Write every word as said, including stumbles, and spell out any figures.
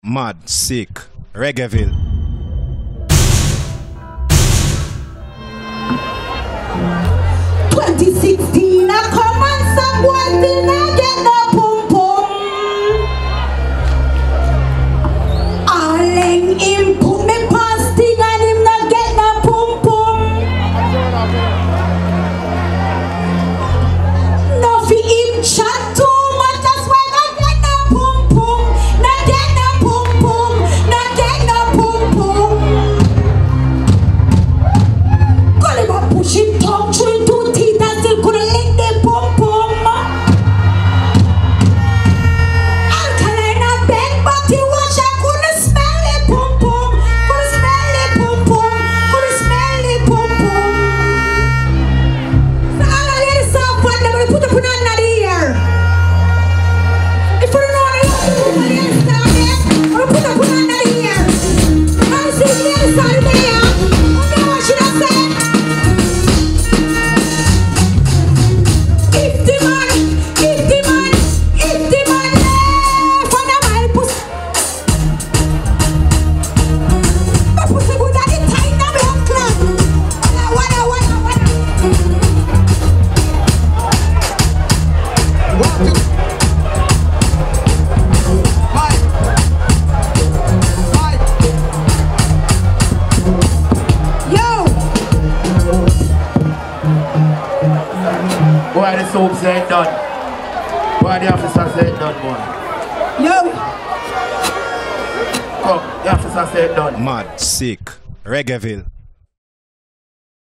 Mad, sick, Reggaeville. twenty sixteen, I come and some boy did not get no pum pum. Allen him put me past thing and him not get no pum pum. No fi him chat too much, that's why not get no pum pum. Not get no pum pum. Not get no pum pum. Call him a push him tongue through him two teeth and still couldn't lick the pum pum. Alkaline a beg but he wash I couldn't smell the pum pum. Couldn't smell the pum pum. Couldn't smell the pum pum. So all of ladies soft one, they're gonna put up in another ear. If you don't know what you have to do for the ladies down there, I'm gonna put up in another ear. I see the ladies down there. Okay, what should I say? If the man, if the man, if the man left on the mile pussy, my pussy good at the time of blood clot. Wada, wada, wada. Yo, Boy, the soap said done. Boy, the officer said done, boy. yo. Come, the officer said done. Mad, sick, Reggaeville.